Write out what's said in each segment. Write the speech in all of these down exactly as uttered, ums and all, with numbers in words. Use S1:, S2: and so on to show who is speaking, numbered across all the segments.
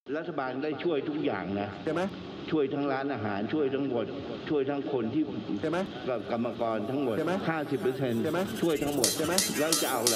S1: รัฐบาลได้ช่วยทุกอย่างนะ
S2: ใช่ไหม
S1: ช่วยทั้งร้านอาหารช่วยทั้งหมดช่วยทั้งคนที่
S2: ใช่ไหม
S1: กับกรรมกรทั้งหมด
S2: ใช่ไหม
S1: ห้าสิบเปอร์เซ็นต์
S2: ใช่ไหม
S1: ช่วยทั้งหมด
S2: ใช่ไหม
S1: แล้วจะเอาอะไร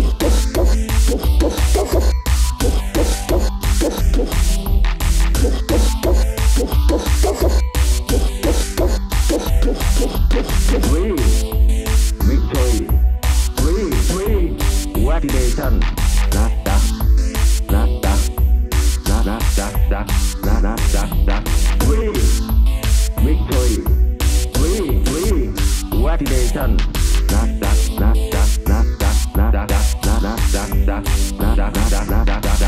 S3: วีวิกตอรี่วีวีวัดเดชันนะจ๊ะนะจ๊ะนะนะจ๊ะจ๊ะนะนะจ๊ะจ๊ะวีวิกตอรี่วีวีวัดเดชันนะจ๊ะนะจ๊ะนะจ๊ะนะจ๊ะนะนะจ๊ะจ๊ะนะจ๊ะนะจ๊ะนะจ๊ะนะจ๊ะ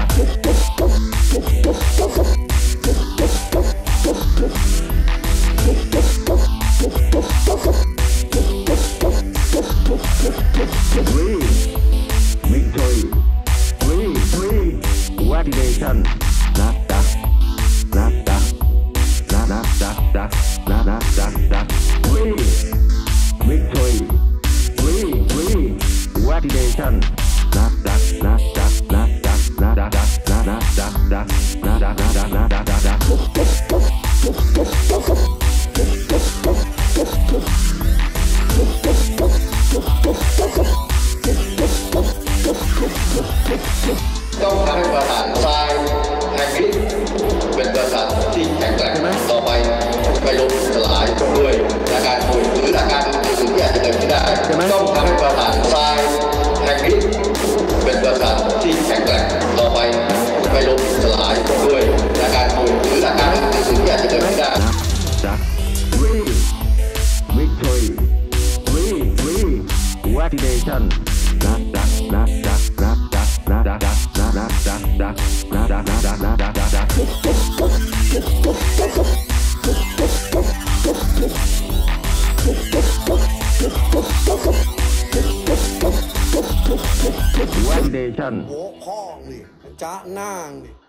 S3: วีวิกตอรี่วีวีวัดเดชันนะจ๊ะนะจ๊ะนะนะจ๊ะจ๊ะนะนะจ๊ะจ๊ะวีวิกตอรี่วีวีวัดเดชันนะจ๊ะนะจ๊ะนะจ๊ะนะจ๊ะนะนะจ๊ะจ๊ะนะจ๊ะนะจ๊ะนะจ๊ะจ๊ะ
S4: ต้องทำให้ปราสาททรายแห่งนี้เป็นปราสาทที่แข็งแกร่งต่อไปไม่ล้มสลายด้วยอาการป่วยหรืออาการอื่นที่อาจจะเกิดขึ้นได้ต้องทำให้ปราสาททรายแห่งนี้เป็นปราสาทที่แข็งแกร่งต่อไปไม่ล้มสลายด้วยอาการป่วยหรืออาการอื่นที่อาจจะเกิดขึ้นได้
S3: จ๊ะวีวิกตอรี่วีวีวัดเดชันนะจ๊ะนะจ๊ะนะจ๊ะนะจ๊ะนะนะจ๊ะจ๊ะนะจ๊ะนะจ๊ะนะจ๊ะจ๊ะวัดเดชัน
S2: โอ้พ่อนี่จ้าหน้านี่